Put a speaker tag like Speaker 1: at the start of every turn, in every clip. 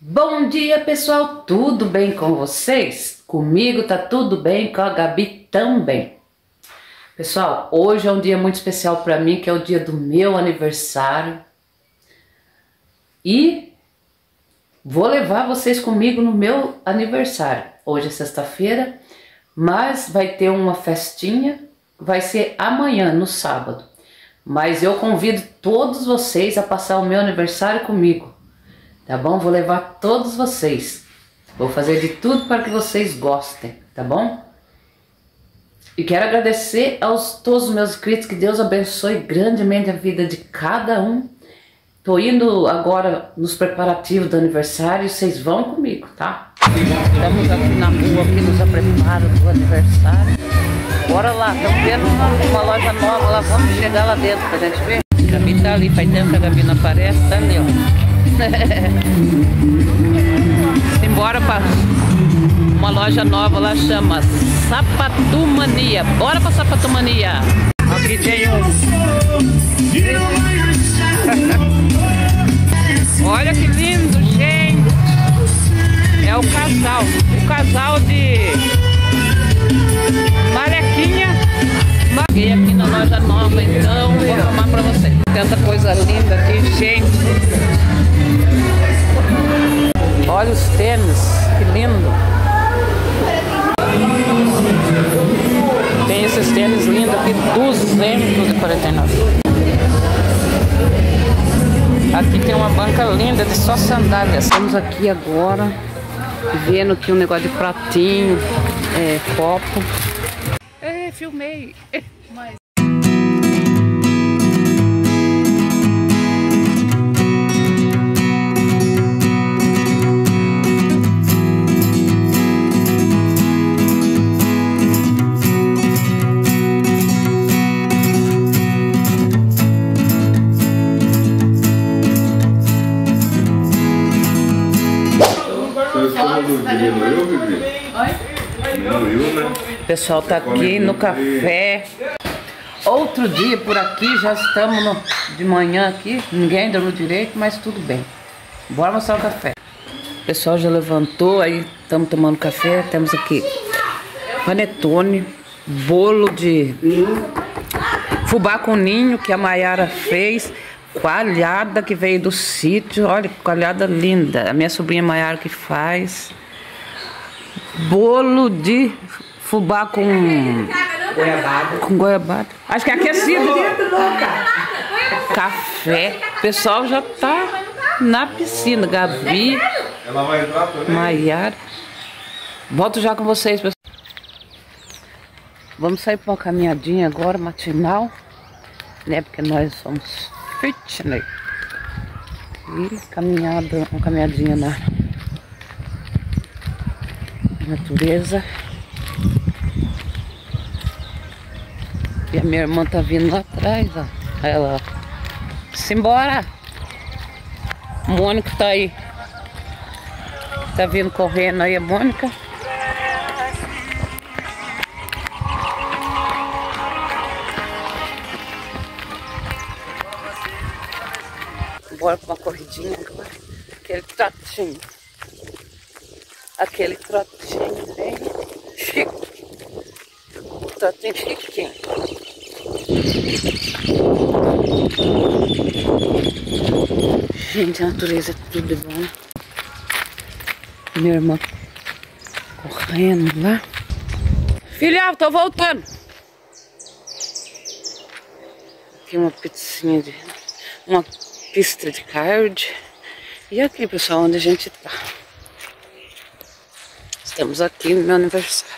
Speaker 1: Bom dia, pessoal, tudo bem com vocês? Comigo tá tudo bem, com a Gabi também. Pessoal, hoje é um dia muito especial para mim, que é o dia do meu aniversário. E vou levar vocês comigo no meu aniversário. Hoje é sexta-feira, mas vai ter uma festinha, vai ser amanhã, no sábado. Mas eu convido todos vocês a passar o meu aniversário comigo. Tá bom? Vou levar todos vocês. Vou fazer de tudo para que vocês gostem, tá bom? E quero agradecer aos todos os meus inscritos, que Deus abençoe grandemente a vida de cada um. Tô indo agora nos preparativos do aniversário, vocês vão comigo, tá? Estamos aqui na rua, aqui nos preparo do aniversário. Bora lá, estamos vendo uma loja nova lá, vamos chegar lá dentro pra gente ver. A Gabi tá ali, faz tempo que a Gabi não aparece, tá ali, ó. Embora para uma loja nova lá, chama Sapatomania. Bora pra Sapatomania. Aqui tem olha que lindo, gente. É o casal de Malequinha. Cheguei aqui na loja nova, então vou filmar pra vocês. Tanta coisa linda aqui, gente. Olha os tênis, que lindo. Tem esses tênis lindos aqui, 249. Aqui tem uma banca linda de só sandálias. Estamos aqui agora vendo aqui um negócio de pratinho, copo. Filmei. Mas... O pessoal tá aqui no café. Outro dia por aqui, já estamos de manhã aqui. Ninguém dormiu direito, mas tudo bem. Bora mostrar o café. O pessoal já levantou, aí estamos tomando café. Temos aqui panetone, bolo de fubá com ninho que a Maiara fez, coalhada que veio do sítio. Olha que coalhada linda, a minha sobrinha Maiara que faz. Bolo de fubá com goiabada. Acho que é aquecido. Café. O pessoal já tá na piscina. Gabi, Maiara. Volto já com vocês, pessoal. Vamos sair para uma caminhadinha agora, matinal, né? Porque nós somos fit, né? E uma caminhadinha na natureza. E a minha irmã tá vindo lá atrás, ó. Ela, simbora! Mônica tá aí. Tá vindo correndo aí a Mônica. Bora pra uma corridinha agora. Aquele trotinho bem chique. Trotinho chiquinho. Gente, a natureza é tudo de bom. Minha irmã correndo lá. Filha, tô voltando. Aqui uma uma pista de kart. E aqui, pessoal, onde a gente tá. Estamos aqui no meu aniversário.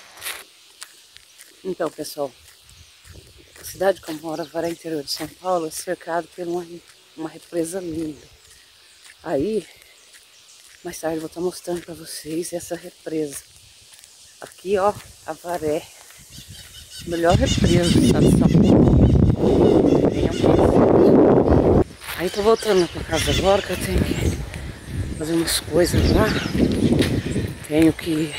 Speaker 1: Então, pessoal, a cidade que eu moro, Avaré, interior de São Paulo, é cercado por uma represa linda. Aí, mais tarde eu vou estar mostrando para vocês essa represa. Aqui, ó, Avaré, melhor represa do estado de São Paulo. Aí tô voltando pra casa agora, que eu tenho que fazer umas coisas lá. Tenho que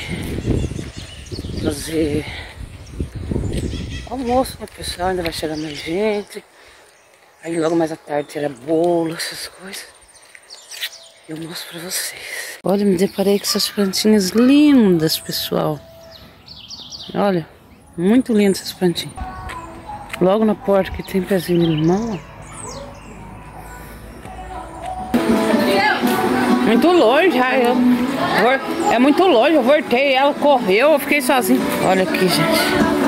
Speaker 1: fazer almoço, né, pessoal? Ainda vai chegar mais gente. Aí logo mais à tarde terá bolo, essas coisas. eu mostro pra vocês. Olha, me deparei com essas plantinhas lindas, pessoal. Olha, muito lindas essas plantinhas. Logo na porta que tem pezinho de limão, ó. Muito longe, é muito longe, eu voltei, ela correu, eu fiquei sozinha. Olha aqui, gente.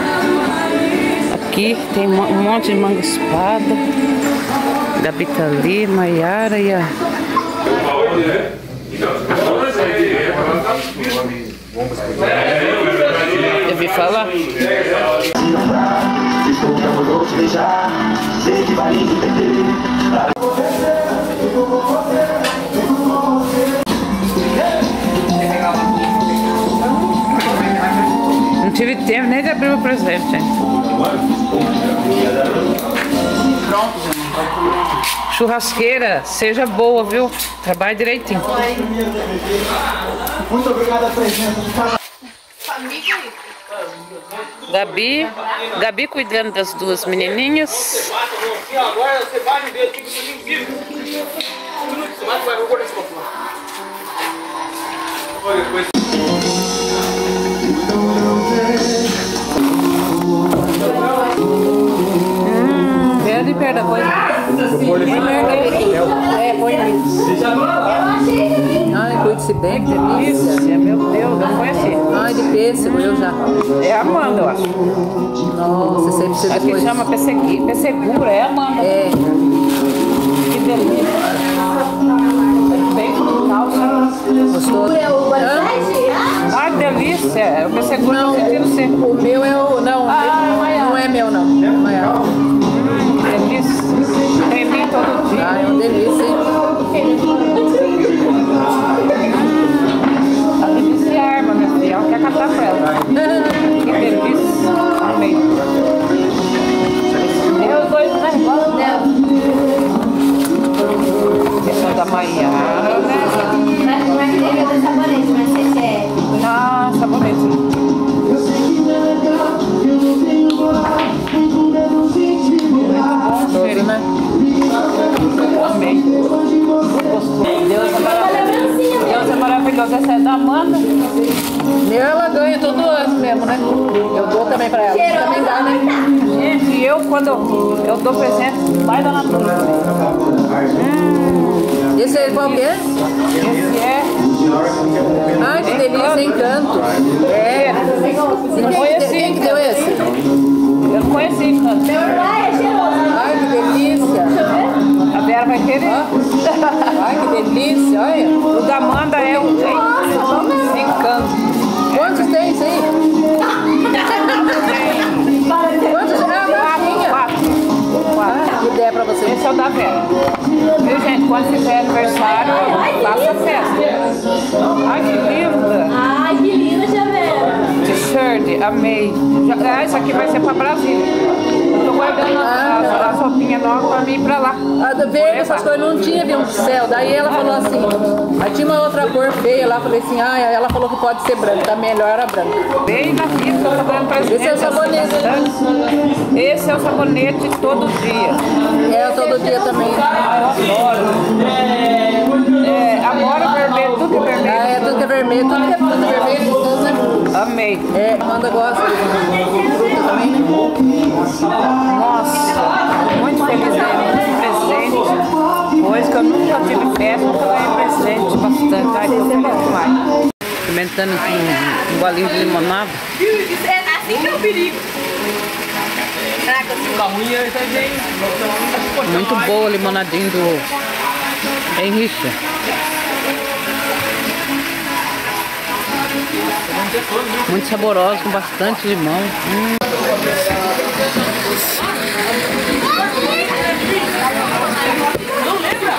Speaker 1: Aqui tem um monte de manga espada. Gabi tá ali, Maiara e a... Eu vi falar. Não tive tempo nem de abrir o presente, gente. Churrasqueira, seja boa, viu? Trabalhe direitinho.
Speaker 2: Muito obrigada, presença.
Speaker 1: Gabi cuidando das duas menininhas.
Speaker 2: Agora você vai me ver aqui, você
Speaker 1: De perto da coisa. Põe ai, cuide-se bem, que delícia. Meu Deus, não foi assim. Ai, de pêssego, eu já. É Amanda, eu acho. Nossa, você precisa depois. Aqui chama pessegura, é Amanda. É. Que delícia. Bem frutal, gostoso. Ah, que delícia. É o pessegura no sentido seco. O meu é o... Não, não é meu, não. Delícia. Tem mim todo dia. Ai, é uma delícia, hein? A delícia é arma, minha filha. Ela quer catar pra ela. Que delícia. Amei. Eu dois, né? Essa da Maiara, né?
Speaker 3: Não é que deve ter sabonete, mas você quer.
Speaker 1: Ah, sabonete. Gostoso, né? Amei. Deus é maravilhoso. Essa é da Amanda. Ela ganha todo ano mesmo, né? Eu dou também pra ela. Também dá, né? Gente, quando eu dou presente, vai da natureza. Esse é qual que é? Esse é... Ai, que delícia, Encanto. É. Não conheci. Quem que deu esse? Eu não conheci Encanto. Ai, que delícia. A Vera vai querer. Ai, que delícia, olha. O da Amanda é o Encanto. Quantos tem isso aí? Quantos? Que ideia pra vocês? Esse é o da Vera. Viu, gente? Quando fizer aniversário, faça festa. Ai, que linda.
Speaker 3: Ai, que linda, Javera.
Speaker 1: T-shirt, amei. Isso aqui vai ser pra Brasília. Eu tô guardando as roupinhas novas pra mim ir pra lá. A do verde, essas coisas não tinha, viu, um céu. Daí ela falou assim, aí tinha uma outra cor feia lá, falei assim, ela falou que pode ser branca, tá melhor era branca. Bem na vida, tô fazendo presente. Esse é o sabonete. Esse é o sabonete todo dia. É, todo dia também. Eu adoro. Agora vermelho, tudo que é vermelho. É, tudo que é vermelho, tudo que é vermelho, tudo, né? Amei. É, Amanda gosta de fruta também, né? Nossa, muito feliz de presente. Pois que eu nunca tive festa, eu ganhei presente bastante. Ai, tô feliz demais. Experimentando um bolinho de limonada.
Speaker 3: Assim que é o perigo.
Speaker 1: Muito boa a limonadinha do Henrique. Muito saborosa, com bastante limão.
Speaker 3: Não lembra?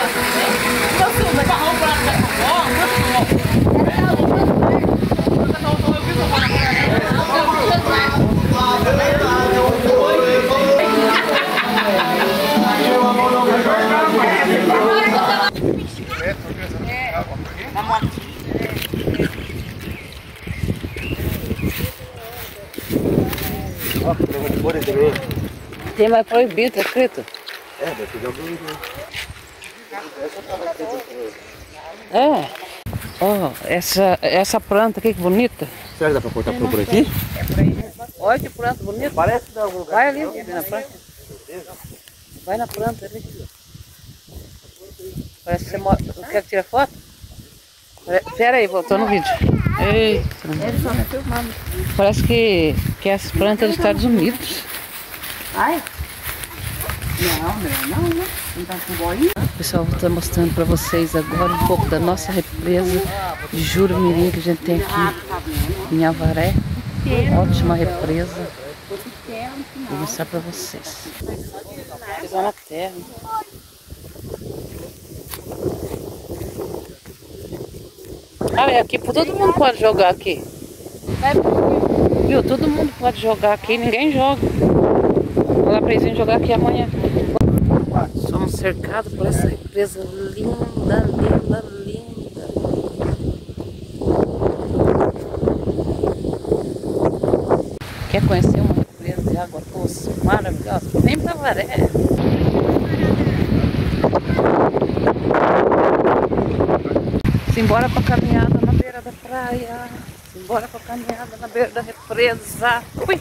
Speaker 1: Tem mais proibido, tá escrito?
Speaker 2: É, vai pegar o bonito.
Speaker 1: É. Ó, essa planta aqui que bonita.
Speaker 2: Será que dá pra cortar por aqui?
Speaker 1: É por aí. Olha que planta bonita.
Speaker 2: Parece que dá algum lugar.
Speaker 1: Vai ali, na planta. Vai na planta ali. Parece que você mora. Quer tirar foto? Pera aí, voltou no vídeo. Eita. Parece que é as plantas dos Estados Unidos.
Speaker 3: Ai. Não. Não tá com boinha?
Speaker 1: Pessoal, vou estar mostrando para vocês agora um pouco da nossa represa de Jurumirim que a gente tem aqui em Avaré. Ótima represa. Vou mostrar para vocês. Pisar na terra. Ah, aqui todo mundo pode jogar aqui. Viu? Todo mundo pode jogar aqui, ninguém joga. Vou lá pra eles jogar aqui amanhã. Somos cercados por essa represa linda, linda, linda. Quer conhecer uma represa de água doce maravilhosa? Vem pra Avaré. Simbora pra caminhada na beira da praia. Simbora pra caminhada na beira da represa. Ui!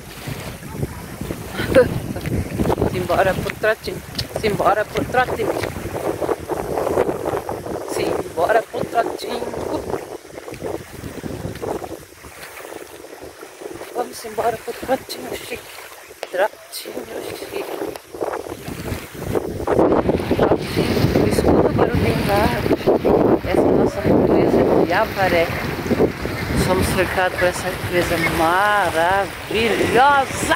Speaker 1: Simbora pro trotinho. Simbora pro trotinho. Simbora pro trotinho. Vamos embora pro trotinho chique. Trotinho chique. Trotinho. Escuta o barulhinho da água. Essa é a nossa represa de Avaré. Somos cercados por essa represa maravilhosa.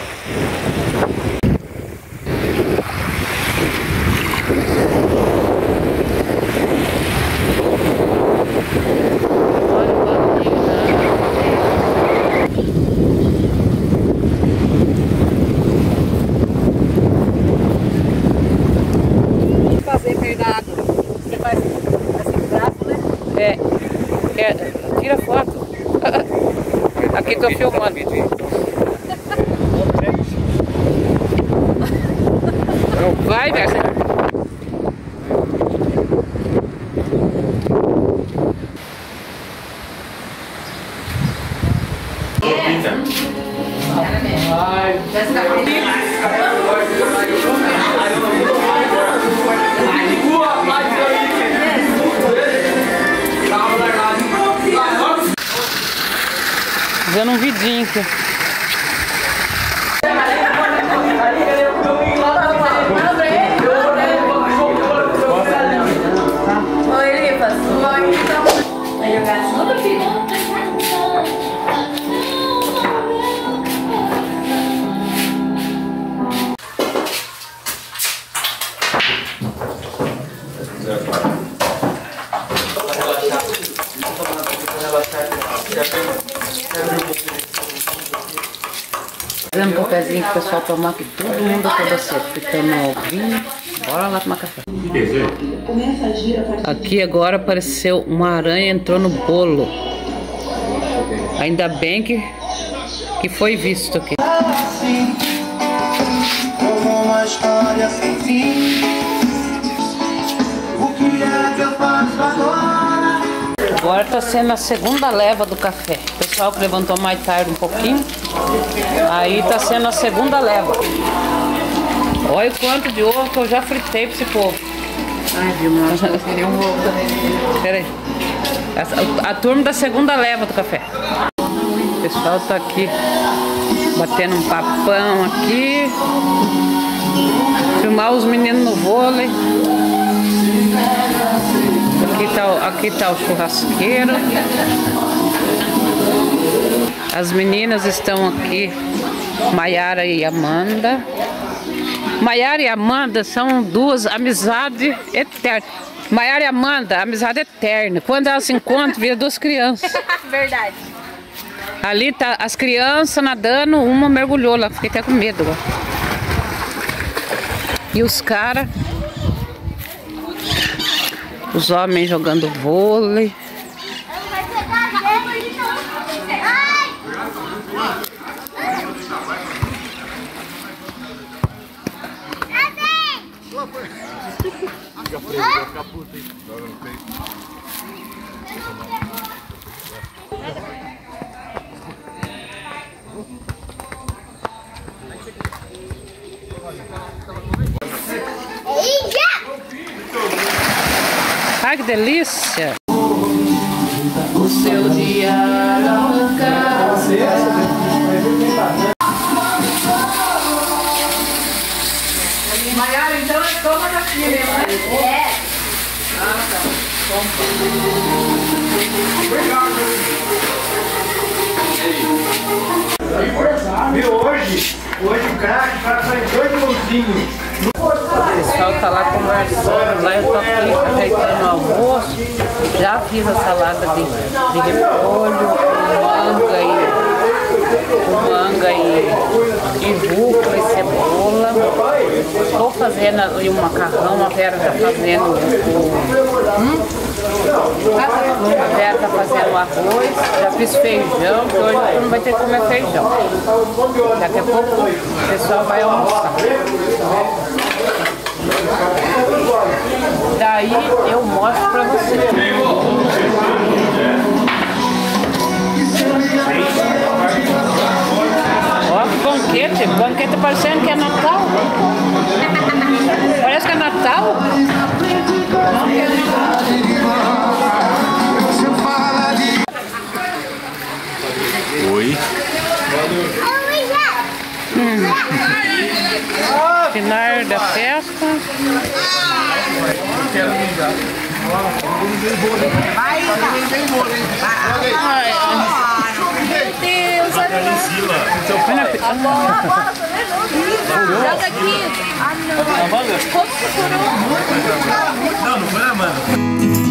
Speaker 1: Olha o barulhinho da água.
Speaker 3: O que fazer perto da água? Você faz assim, bravo, né?
Speaker 1: Tira foto. Aqui tô filmando. Vai, Versa. Fazendo um vidinho aqui.
Speaker 3: Oi, Lipas. Vai jogar de novo, filho?
Speaker 1: Fazendo um cafezinho pro pessoal tomar, que todo mundo acorda cedo, ficando novinho. Bora lá tomar café. Aqui agora apareceu uma aranha, entrou no bolo. Ainda bem que foi visto aqui.
Speaker 4: Como uma história sem fim. O que é que eu faço agora?
Speaker 1: Agora tá sendo a segunda leva do café. O pessoal que levantou mais tarde um pouquinho. Aí tá sendo a segunda leva. Olha o quanto de ovo que eu já fritei pra esse povo.
Speaker 3: Ai, Vilma, acho que eu queria um ovo também.
Speaker 1: Pera aí. A turma da segunda leva do café. O pessoal tá aqui batendo um papão aqui. Filmar os meninos no vôlei. Aqui tá o churrasqueiro. As meninas estão aqui, Maiara e Amanda. Maiara e Amanda são duas amizades eternas. Maiara e Amanda, amizade eterna. Quando elas se encontram, vira duas crianças.
Speaker 3: Verdade.
Speaker 1: Ali tá as crianças nadando, uma mergulhou lá, fiquei até com medo agora. E os caras, os homens jogando vôlei.
Speaker 2: Fica preso, vai ficar puto, hein? Joga no peito.
Speaker 1: Ai, que delícia! O seu dia arrancar.
Speaker 3: Maiara, então toma daqui, né? É. Ah, tá.
Speaker 5: Viu, hoje o craque vai sair 2 minutinhos.
Speaker 1: O pessoal tá lá conversando, lá eu tô aqui ajeitando o almoço. Já fiz a salada de repolho, com manga e rúcula e cebola. Estou fazendo o macarrão, a Vera tá fazendo a Vera tá fazendo o arroz, já fiz feijão, que hoje tu não vai ter que comer feijão. Daqui a pouco o pessoal vai almoçar. Daí eu mostro pra vocês. Ó, que banquete parecendo que é Natal. Parece que é Natal.
Speaker 2: Oi.
Speaker 1: Final da festa.
Speaker 3: Joga aqui. Ah, não.
Speaker 2: Não, não foi a Amanda.